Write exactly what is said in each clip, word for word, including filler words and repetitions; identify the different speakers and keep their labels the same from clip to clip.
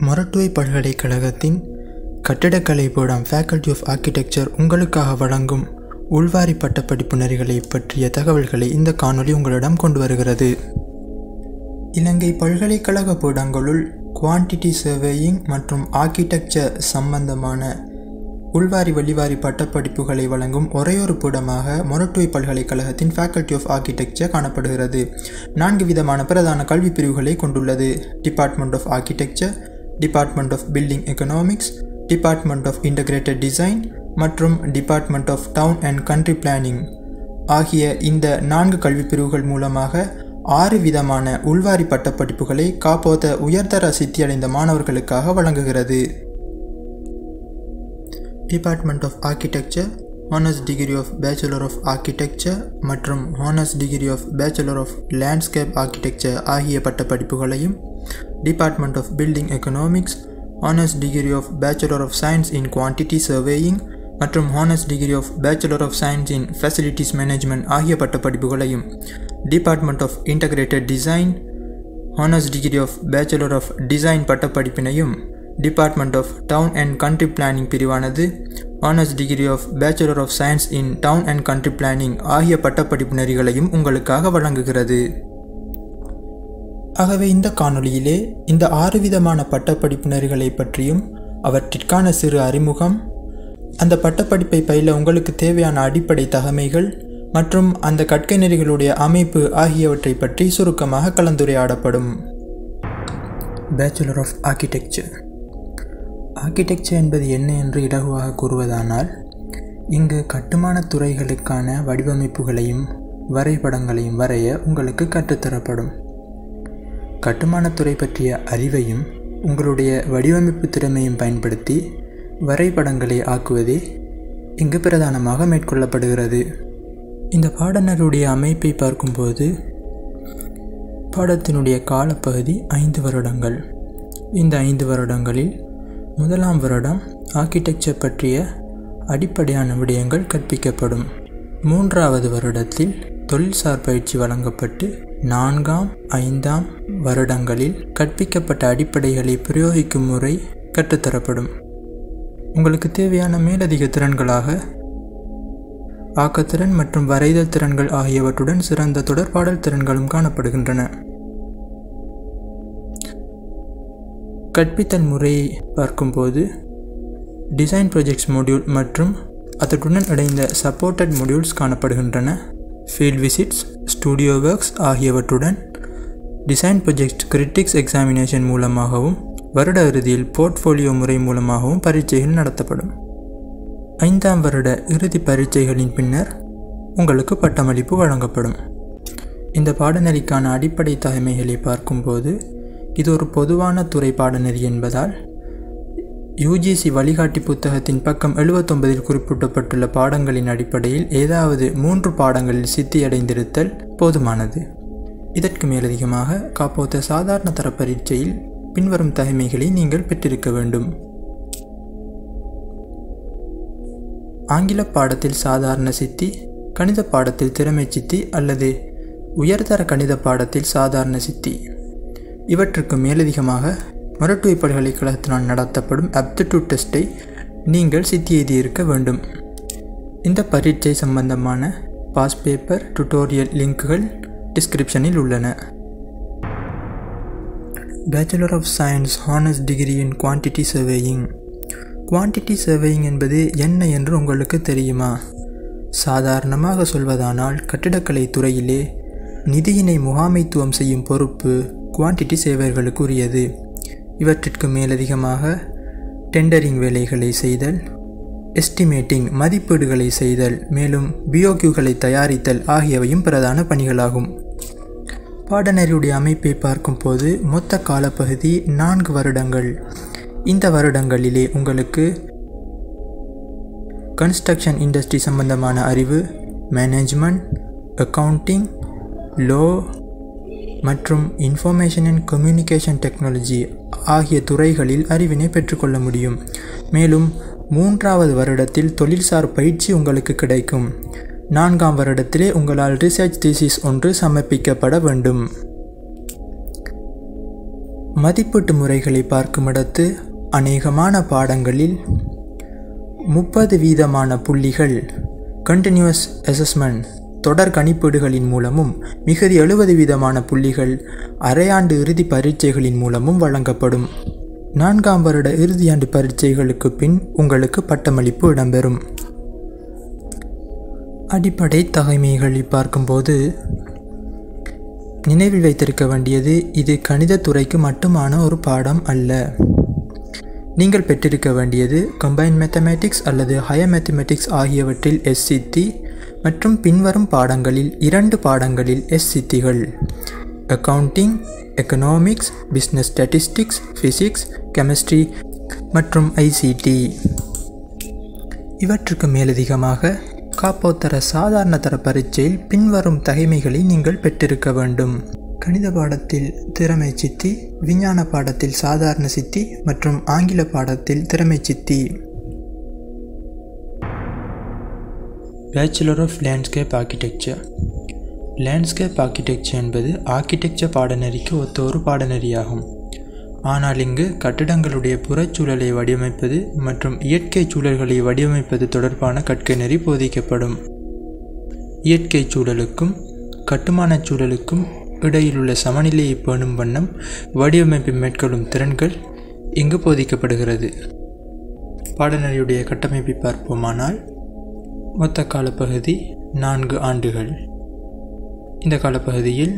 Speaker 1: மொரட்டுவை பல்கலைக்கழகத்தின் கட்டிடக்கலை பாடம் ஃபேக்கல்டி ஆஃப் ஆர்க்கிடெக்சர் உங்களுக்காக வழங்கும் உள்வாரி பட்டப்படிப்பு நெறிகளை பற்றிய தகவல்களை இந்த காணொளி உங்களிடம் கொண்டு வருகிறது. இலங்கை பல்கலைக்கழக பாடங்களுள் குவான்டிட்டி சர்வேயிங் மற்றும் ஆர்க்கிடெக்சர் சம்பந்தமான உள்வாரி வெளிவாரி பட்டப்படிப்புகளை வழங்கும் ஒரேயொரு பாடமாக மொரட்டுவை பல்கலைக்கழகத்தின் ஃபேக்கல்டி ஆஃப் ஆர்க்கிடெக்சர் காணப்படுகிறது. நான்கு விதமான பிரதான கல்வி பிரிவுகளை கொண்டுள்ளது. Department of architecture, department of building economics, department of integrated design மற்றும் department of town and country planning ஆகிய இந்த நான்கு கல்வி பிரிவுகள் மூலமாக ஆறு விதமான உள்வாரி பட்டப்படிப்புகளை காப்போத உயர்தர சித்தியடைந்த மாணவர்களுக்காக வழங்குகிறது. Department of architecture honours degree of bachelor of architecture மற்றும் honours degree of bachelor of landscape architecture ஆகிய பட்டப்படிப்புகளையும், department of building economics honours degree of bachelor of science in quantity surveying மற்றும் honours degree of bachelor of science in facilities management ஆகிய பட்டப்படிப்புகளையும், department of integrated design honours degree of bachelor of design பட்டப்படிப்பினையும், department of town and country planning பிரிவானது honours degree of bachelor of science in town and country planning ஆகிய பட்டப்படிப்பு நெறிகளையும் உங்களுக்காக வழங்குகிறது. ஆகவே இந்த காணொளியிலே இந்த ஆறு விதமான பட்டப்படிப்பு நெறிகளை பற்றியும் அவற்றிற்கான சிறு அறிமுகம், அந்த பட்டப்படிப்பை பயில உங்களுக்கு தேவையான அடிப்படை தகமைகள் மற்றும் அந்த கற்கை நெறிகளுடைய அமைப்பு ஆகியவற்றை பற்றி சுருக்கமாக கலந்துரையாடப்படும். Bachelor of architecture. ஆர்க்கிடெக்சர் என்பது என்ன என்று இலகுவாக கூறுவதானால், இங்கு கட்டுமான துறைகளுக்கான வடிவமைப்புகளையும் வரைபடங்களையும் வரைய உங்களுக்கு கற்றுத்தரப்படும். கட்டுமானத்துறை பற்றிய அறிவையும் உங்களுடைய வடிவமைப்பு திறமையும் பயன்படுத்தி வரைபடங்களை ஆக்குவதே இங்கு பிரதானமாக மேற்கொள்ளப்படுகிறது. இந்த பாடநெறியுடைய அமைப்பை பார்க்கும்போது பாடத்தினுடைய காலப்பகுதி ஐந்து வருடங்கள். இந்த ஐந்து வருடங்களில் முதலாம் வருடம் ஆர்க்கிடெக்சர் பற்றிய அடிப்படையான விடயங்கள் கற்பிக்கப்படும். மூன்றாவது வருடத்தில் தொழில்சார் பயிற்சி வழங்கப்பட்டு நான்காம் ஐந்தாம் வருடங்களில் கற்பிக்கப்பட்ட அடிப்படைகளை பிரயோகிக்கும் முறை கற்றுத்தரப்படும். உங்களுக்கு தேவையான மேலதிக திறன்களாக ஆக்கத்திறன் மற்றும் வரைதல் திறன்கள் ஆகியவற்றுடன் சிறந்த தொடர்பாடல் திறன்களும் காணப்படுகின்றன. கற்பித்தல் முறையை பார்க்கும்போது டிசைன் ப்ராஜெக்ட்ஸ் மொடியூல் மற்றும் அதனுடன் இணைந்த சப்போர்ட்டட் மொடியூல்ஸ் காணப்படுகின்றன. ஃபீல்ட் விசிட்ஸ், ஸ்டூடியோ ஒர்க்ஸ் ஆகியவற்றுடன் டிசைன் ப்ராஜெக்ட் கிரிட்டிக்ஸ் எக்ஸாமினேஷன் மூலமாகவும் வருட இறுதியில் போர்ட்ஃபோலியோ முறை மூலமாகவும் பரீட்சைகள் நடத்தப்படும். ஐந்தாம் வருட இறுதி பரீட்சைகளின் பின்னர் உங்களுக்கு பட்டமளிப்பு வழங்கப்படும். இந்த பாடநெறிக்கான அடிப்படை தகமைகளை பார்க்கும்போது இது ஒரு பொதுவான துறை பாடநெறி என்பதால் யூஜிசி வழிகாட்டி புத்தகத்தின் பக்கம் எழுபத்தொன்பதில் குறிப்பிடப்பட்டுள்ள பாடங்களின் அடிப்படையில் ஏதாவது மூன்று பாடங்களில் சித்தியடைந்திருத்தல் போதுமானது. இதற்கு மேலதிகமாக காப்போத்த சாதாரண தர பரீட்சையில் பின்வரும் தகமைகளை நீங்கள் பெற்றிருக்க வேண்டும். ஆங்கில பாடத்தில் சாதாரண சித்தி, கணித பாடத்தில் திறமை சித்தி அல்லது உயர்தர கணித பாடத்தில் சாதாரண சித்தி. இவற்றுக்கு மேலதிகமாக மொரட்டுவை பல்கலைக்கழகத்தினால் நடத்தப்படும் ஆப்டிடியூட் டெஸ்ட்டை நீங்கள் சித்தி எழுதியிருக்க வேண்டும். இந்த பரீட்சை சம்பந்தமான பாஸ் பேப்பர் டுட்டோரியல் லிங்க்குகள் டிஸ்கிரிப்ஷனில் உள்ளன. Bachelor of science honours degree in quantity surveying. Quantity surveying என்பது என்ன என்று உங்களுக்கு தெரியுமா? சாதாரணமாக சொல்வதானால் கட்டிடக்கலை துறையிலே நிதியினை முகாமைத்துவம் செய்யும் பொறுப்பு குவான்டிட்டி சேவைகளுக்கு உரியது. இவற்றிற்கு மேலதிகமாக டெண்டரிங் வேலைகளை செய்தல், எஸ்டிமேட்டிங் மதிப்பீடுகளை செய்தல், மேலும் பிஓக்யூகளை தயாரித்தல் ஆகியவையும் பிரதான பணிகளாகும். பாடநெறியுடைய அமைப்பை பார்க்கும்போது மொத்த காலப்பகுதி நான்கு வருடங்கள். இந்த வருடங்களிலே உங்களுக்கு கன்ஸ்ட்ரக்ஷன் இண்டஸ்ட்ரி சம்பந்தமான அறிவு, மேனேஜ்மெண்ட், அக்கவுண்டிங், லோ மற்றும் இன்ஃபர்மேஷன் அண்ட் கம்யூனிகேஷன் டெக்னாலஜி ஆகிய துறைகளில் அறிவினை பெற்றுக்கொள்ள முடியும். மேலும் மூன்றாவது வருடத்தில் தொழில்சார் பயிற்சி உங்களுக்கு கிடைக்கும். நான்காம் வருடத்திலே உங்களால் ரிசர்ச் தீசிஸ் ஒன்று சமர்ப்பிக்கப்பட வேண்டும். மதிப்பீட்டு முறைகளை பார்க்குமிடத்து அநேகமான பாடங்களில் முப்பது வீதமான புள்ளிகள் கண்டினியூஸ் அசஸ்மெண்ட் தொடர் கணிப்பீடுகளின் மூலமும் மிகுதி எழுபது வீதமான புள்ளிகள் அரையாண்டு இறுதி பரீட்சைகளின் மூலமும் வழங்கப்படும். நான்காம் வருட இறுதியாண்டு பரீட்சைகளுக்கு பின் உங்களுக்கு பட்டமளிப்பு இடம்பெறும். அடிப்படை தகைமைகளை பார்க்கும்போது நினைவில் வைத்திருக்க வேண்டியது, இது கணிதத்துறைக்கு மட்டுமான ஒரு பாடம் அல்ல. நீங்கள் பெற்றிருக்க வேண்டியது கம்பைன்ட் மேத்தமேட்டிக்ஸ் அல்லது ஹையர் மேத்தமேட்டிக்ஸ் ஆகியவற்றில் எஸ்சித்தி மற்றும் பின்வரும் பாடங்களில் இரண்டு பாடங்களில் எஸ்சித்திகள்: accounting, economics, business statistics, physics, chemistry மற்றும் ஐசிடி. இவற்றுக்கு மேலதிகமாக காப்போத்தர சாதாரண தர பரீட்சையில் பின்வரும் தகைமைகளை நீங்கள் பெற்றிருக்க வேண்டும்: கணித பாடத்தில் திறமை சித்தி, விஞ்ஞான பாடத்தில் சாதாரண சித்தி மற்றும் ஆங்கில பாடத்தில் திறமை சித்தி. Bachelor of landscape architecture. Landscape architecture என்பது ஆர்கிடெக்சர் பாடநெறிக்கு ஒத்த ஒரு பாடநெறியாகும். ஆனால் இங்கு கட்டிடங்களுடைய புறச்சூழலை வடிவமைப்பது மற்றும் இயற்கை சூழல்களை வடிவமைப்பது தொடர்பான கற்கை நெறி போதிக்கப்படும். இயற்கை சூழலுக்கும் கட்டுமான சூழலுக்கும் இடையிலுள்ள சமநிலையை பேணும் வண்ணம் வடிவமைப்பு மேற்கொள்ளும் திறன்கள் இங்கு போதிக்கப்படுகிறது. பாடநெறியுடைய கட்டமைப்பை பார்ப்போமானால், மொத்த காலப்பகுதி நான்கு ஆண்டுகள். இந்த காலப்பகுதியில்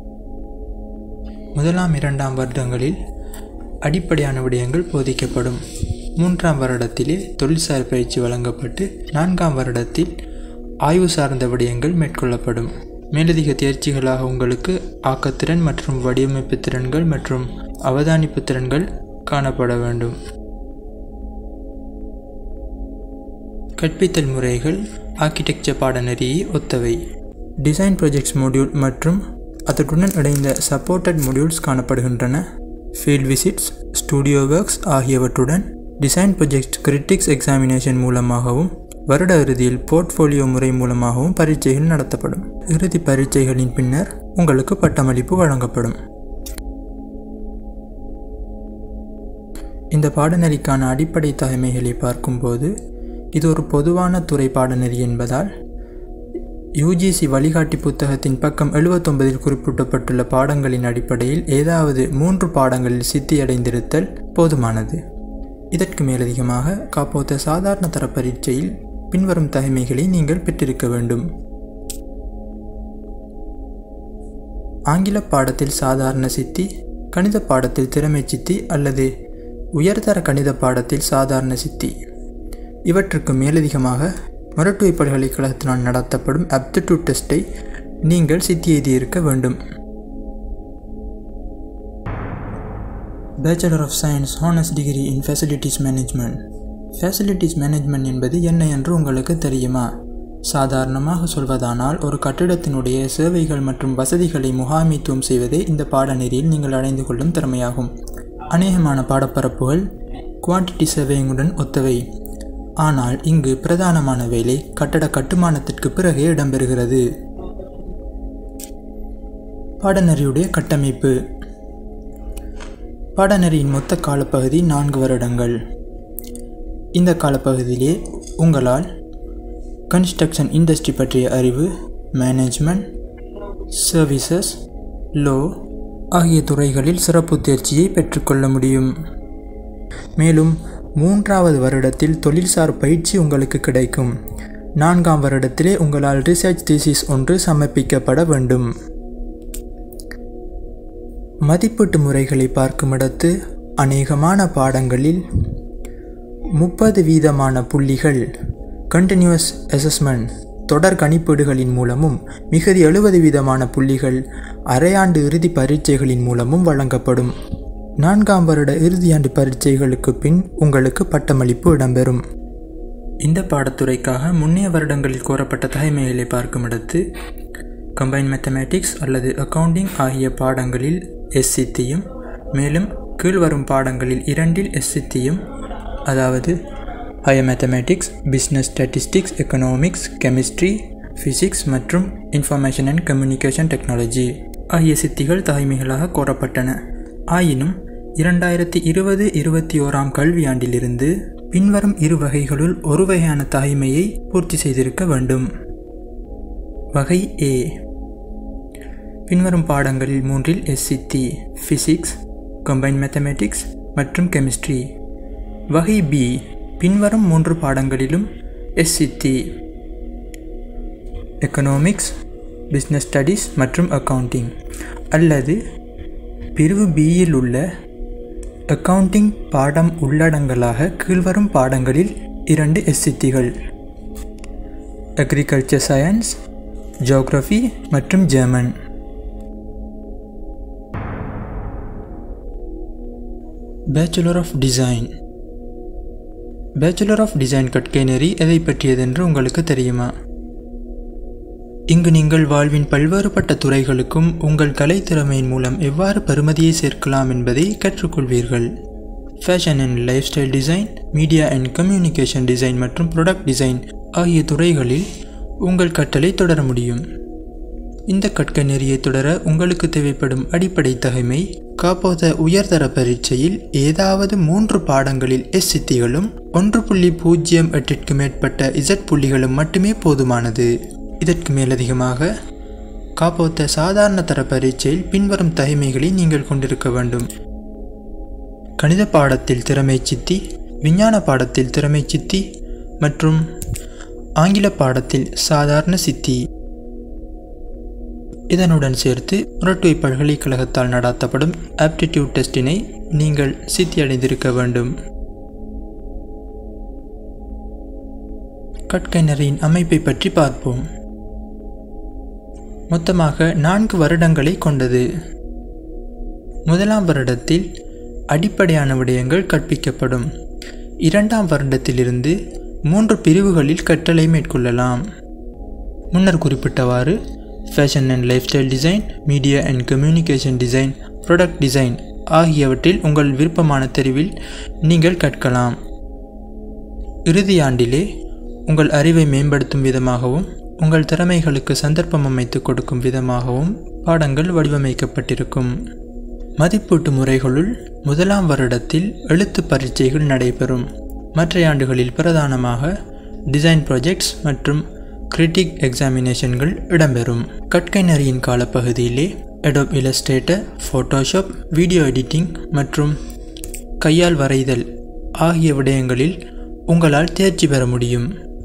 Speaker 1: முதலாம் இரண்டாம் வருடங்களில் அடிப்படையான விடயங்கள் போதிக்கப்படும். மூன்றாம் வருடத்திலே தொழில்சார் பயிற்சி வழங்கப்பட்டு நான்காம் வருடத்தில் ஆய்வு சார்ந்த விடயங்கள் மேற்கொள்ளப்படும். மேலதிக தேர்ச்சிகளாக உங்களுக்கு ஆக்கத்திறன் மற்றும் வடிவமைப்பு திறன்கள் மற்றும் அவதானிப்பு திறன்கள் காணப்பட வேண்டும். கற்பித்தல் முறைகள் ஆர்கிடெக்சர் பாடநெறியை ஒத்தவை. டிசைன் ப்ராஜெக்ட்ஸ் மொடியூல் மற்றும் அதனுடன் இணைந்த சப்போர்ட்டட் மொடியூல்ஸ் காணப்படுகின்றன. ஃபீல்ட் விசிட்ஸ், ஸ்டூடியோ ஒர்க்ஸ் ஆகியவற்றுடன் டிசைன் ப்ராஜெக்ட் கிரிட்டிக்ஸ் எக்ஸாமினேஷன் மூலமாகவும் வருட இறுதியில் போர்ட்ஃபோலியோ முறை மூலமாகவும் பரீட்சைகள் நடத்தப்படும். இறுதி பரீட்சைகளின் பின்னர் உங்களுக்கு பட்டமளிப்பு வழங்கப்படும். இந்த பாடநெறிக்கான அடிப்படை தகைமைகளை பார்க்கும்போது, இது ஒரு பொதுவான துறை பாடநெறி என்பதால் யூஜிசி வழிகாட்டி புத்தகத்தின் பக்கம் எழுபத்தொன்பதில் குறிப்பிடப்பட்டுள்ள பாடங்களின் அடிப்படையில் ஏதாவது மூன்று பாடங்களில் சித்தியடைந்திருத்தல் போதுமானது. இதற்கு மேலதிகமாக காப்போத்த சாதாரண தர பரீட்சையில் பின்வரும் தகைமைகளை நீங்கள் பெற்றிருக்க வேண்டும்: ஆங்கில பாடத்தில் சாதாரண சித்தி, கணித பாடத்தில் திறமை சித்தி அல்லது உயர்தர கணித பாடத்தில் சாதாரண சித்தி. இவற்றுக்கு மேலதிகமாக மொரட்டுவை பல்கலைக்கழகத்தினால் நடத்தப்படும் ஆப்டிடியூட் டெஸ்ட்டை நீங்கள் சித்தி எழுதியிருக்க வேண்டும். Bachelor of science honours degree in facilities management. Facilities management என்பது என்ன என்று உங்களுக்கு தெரியுமா? சாதாரணமாக சொல்வதானால், ஒரு கட்டிடத்தினுடைய சேவைகள் மற்றும் வசதிகளை முகாமைத்துவம் செய்வதே இந்த பாடநெறியில் நீங்கள் அடைந்து கொள்ளும் திறமையாகும். அநேகமான பாடப்பரப்புகள் குவான்டிட்டி சேவையுடன் ஒத்தவை. ஆனால் இங்கு பிரதானமான வேலை கட்டட கட்டுமானத்திற்கு பிறகே இடம்பெறுகிறது. பாடநெறியுடைய கட்டமைப்பு. பாடநெறியின் மொத்த காலப்பகுதி நான்கு வருடங்கள். இந்த காலப்பகுதியிலே உங்களால் கன்ஸ்ட்ரக்ஷன் இண்டஸ்ட்ரி பற்றிய அறிவு, மேனேஜ்மெண்ட், சர்வீசஸ், லோ ஆகிய துறைகளில் சிறப்பு தேர்ச்சியை பெற்றுக்கொள்ள முடியும். மேலும் மூன்றாவது வருடத்தில் தொழில்சார் பயிற்சி உங்களுக்கு கிடைக்கும். நான்காம் வருடத்திலே உங்களால் ரிசர்ச் தீசிஸ் ஒன்று சமர்ப்பிக்கப்பட வேண்டும். மதிப்பீட்டு முறைகளை பார்க்குமிடத்து அநேகமான பாடங்களில் முப்பது வீதமான புள்ளிகள் கண்டினியூஸ் அசஸ்மெண்ட் தொடர் கணிப்பீடுகளின் மூலமும் மிகுதி எழுபது வீதமான புள்ளிகள் அரையாண்டு இறுதி பரீட்சைகளின் மூலமும் வழங்கப்படும். நான்காம் வருட இறுதியாண்டு பரீட்சைகளுக்கு பின் உங்களுக்கு பட்டமளிப்பு இடம்பெறும். இந்த பாடத்துறைக்காக முன்னைய வருடங்களில் கோரப்பட்ட தகைமைகளை பார்க்குமிடத்து கம்பைன் மேத்தமேட்டிக்ஸ் அல்லது அக்கவுண்டிங் ஆகிய பாடங்களில் எஸ்சித்தியும், மேலும் கீழ்வரும் பாடங்களில் இரண்டில் எஸ்சித்தியும், அதாவது higher mathematics, business statistics, economics, chemistry, physics மற்றும் இன்ஃபர்மேஷன் அண்ட் கம்யூனிகேஷன் டெக்னாலஜி ஆகிய சித்திகள் தகைமைகளாக கோரப்பட்டன. ஆயினும் இரண்டாயிரத்தி இருபது இருபத்தி ஓராம் கல்வியாண்டிலிருந்து பின்வரும் இரு வகைகளுள் ஒரு வகையான தாய்மையை பூர்த்தி செய்திருக்க வேண்டும். வகை ஏ. பின்வரும் பாடங்களில் மூன்றில் எஸ்சிடி, ஃபிசிக்ஸ், கம்பைன்ட் மேத்தமேட்டிக்ஸ் மற்றும் கெமிஸ்ட்ரி. வகை பி. பின்வரும் மூன்று பாடங்களிலும் எஸ்சிடி, எக்கனாமிக்ஸ், பிஸ்னஸ் ஸ்டடீஸ் மற்றும் அக்கவுண்டிங், அல்லது பிரிவு பியில் உள்ள அக்கவுண்டிங் பாடம் உள்ளடங்கலாக கீழ்வரும் பாடங்களில் இரண்டு எஸ்சிடிகள், அக்ரிகல்ச்சர் சயின்ஸ், ஜியோகிராஃபி மற்றும் German. Bachelor of design. Bachelor of design கற்கை நெறி எதை பற்றியதென்று உங்களுக்கு தெரியுமா? இங்கு நீங்கள் வாழ்வின் பல்வேறுபட்ட துறைகளுக்கும் உங்கள் கலைத்திறமையின் மூலம் எவ்வாறு பெறுமதியை சேர்க்கலாம் என்பதை கற்றுக்கொள்வீர்கள். Fashion and lifestyle design, media and communication design மற்றும் ப்ராடக்ட் டிசைன் ஆகிய துறைகளில் உங்கள் கற்றலை தொடர முடியும். இந்த கற்கை நெறியை தொடர உங்களுக்கு தேவைப்படும் அடிப்படை தகைமை, காப்போத உயர்தர பரீட்சையில் ஏதாவது மூன்று பாடங்களில் எஸ்சிடிகளும் ஒன்று புள்ளி பூஜ்ஜியம் எட்டிற்கு மேற்பட்ட இசட் புள்ளிகளும் மட்டுமே போதுமானது. இதற்கு மேலதிகமாக காப்போத்த சாதாரண தர பரீட்சையில் பின்வரும் தகைமைகளை நீங்கள் கொண்டிருக்க வேண்டும். கணித பாடத்தில் திறமை சித்தி, விஞ்ஞான பாடத்தில் திறமை சித்தி மற்றும் ஆங்கில பாடத்தில் சாதாரண சித்தி. இதனுடன் சேர்த்து முரட்டுவை பல்கலைக்கழகத்தால் நடாத்தப்படும் ஆப்டிடியூட் டெஸ்டினை நீங்கள் சித்தி அடைந்திருக்க வேண்டும். கற்கை நெறியின் அமைப்பை பற்றி பார்ப்போம். மொத்தமாக நான்கு வருடங்களை கொண்டது. முதலாம் வருடத்தில் அடிப்படையான விடயங்கள் கற்பிக்கப்படும். இரண்டாம் வருடத்திலிருந்து மூன்று பிரிவுகளில் கற்றலை மேற்கொள்ளலாம். முன்னர் குறிப்பிட்டவாறு fashion and lifestyle design, media and communication design, product design ஆகியவற்றில் உங்கள் விருப்பமான தெரிவில் நீங்கள் கற்கலாம். இறுதி ஆண்டிலே உங்கள் அறிவை மேம்படுத்தும் விதமாகவும் உங்கள் திறமைகளுக்கு சந்தர்ப்பம் அமைத்து கொடுக்கும் விதமாகவும் பாடங்கள் வடிவமைக்கப்பட்டிருக்கும். மதிப்பீட்டு முறைகளுள் முதலாம் வருடத்தில் எழுத்து பரீட்சைகள் நடைபெறும். மற்ற ஆண்டுகளில் பிரதானமாக டிசைன் ப்ராஜெக்ட்ஸ் மற்றும் கிரிட்டிக் எக்ஸாமினேஷன்கள் இடம்பெறும். கற்கை நெறியின் காலப்பகுதியிலே Adobe Illustrator, Photoshop, video editing மற்றும் கையால் வரைதல் ஆகிய விடயங்களில் உங்களால் தேர்ச்சி பெற முடியும்.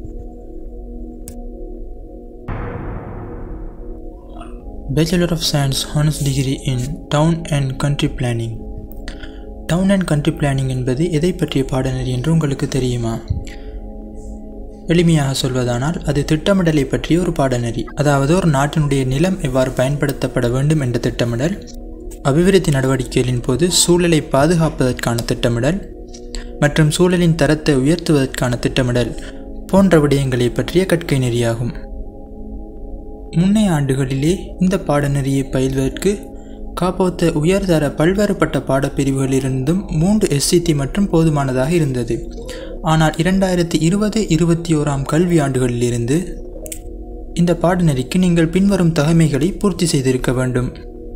Speaker 1: Bachelor of Science Honors Degree in Town and Country Planning. Town and Country Planning என்பது எதை பற்றிய பாடநெறி என்று உங்களுக்கு தெரியுமா? எளிமையாக சொல்வதானால் அது திட்டமிடலை பற்றிய ஒரு பாடநெறி. அதாவது ஒரு நாட்டினுடைய நிலம் எவ்வாறு பயன்படுத்தப்பட வேண்டும் என்ற திட்டமிடல், அபிவிருத்தி நடவடிக்கைகளின் போது சூழலை பாதுகாப்பதற்கான திட்டமிடல் மற்றும் சூழலின் தரத்தை உயர்த்துவதற்கான திட்டமிடல் போன்ற விடயங்களை பற்றிய கற்கை நெறியாகும். முன்னைய ஆண்டுகளிலே இந்த பாடநெறியை பயில்வதற்கு காப்போத்த உயர்தர பல்வேறுபட்ட பாடப்பிரிவுகளிலிருந்தும் மூன்று எஸ்சிடி மற்றும் போதுமானதாக இருந்தது. ஆனால் இரண்டாயிரத்தி இருபது இருபத்தி ஓராம் கல்வி ஆண்டுகளிலிருந்து இந்த பாடநெறிக்கு நீங்கள் பின்வரும் தகைமைகளை பூர்த்தி செய்திருக்க வேண்டும்.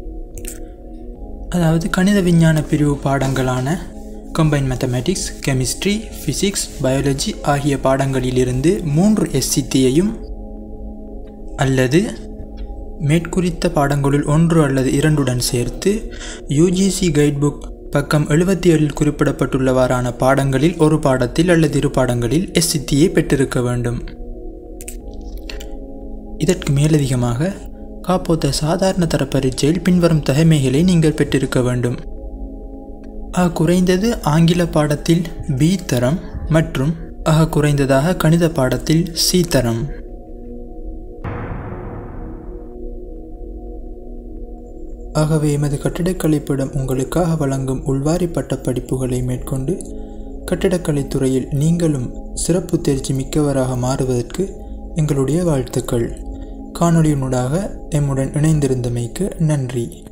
Speaker 1: அதாவது கணித விஞ்ஞான பிரிவு பாடங்களான combined mathematics, chemistry, physics, biology ஆகிய பாடங்களிலிருந்து மூன்று எஸ்சிடியையும் அல்லது மேற்குறித்த பாடங்களுள் ஒன்று அல்லது இரண்டுடன் சேர்த்து யூஜிசி கைட்புக் பக்கம் எழுபத்தி ஏழில் குறிப்பிடப்பட்டுள்ளவாறான பாடங்களில் ஒரு பாடத்தில் அல்லது இரு பாடங்களில் எஸ்சிடியை பெற்றிருக்க வேண்டும். இதற்கு மேலதிகமாக காப்போத்த சாதாரண தர பரீட்சையில் பின்வரும் தகைமைகளை நீங்கள் பெற்றிருக்க வேண்டும். ஆக குறைந்தது ஆங்கில பாடத்தில் பி தரம் மற்றும் ஆக குறைந்ததாக கணித பாடத்தில் சி தரம். ஆகவே எமது கட்டிடக்கலைப்பிடம் உங்களுக்காக வழங்கும் உள்வாரி பட்ட படிப்புகளை மேற்கொண்டு கட்டிடக்கலைத் துறையில் நீங்களும் சிறப்பு தேர்ச்சி மிக்கவராக மாறுவதற்கு எங்களுடைய வாழ்த்துக்கள். காணொளியினூடாக எம்முடன் இணைந்திருந்தமைக்கு நன்றி.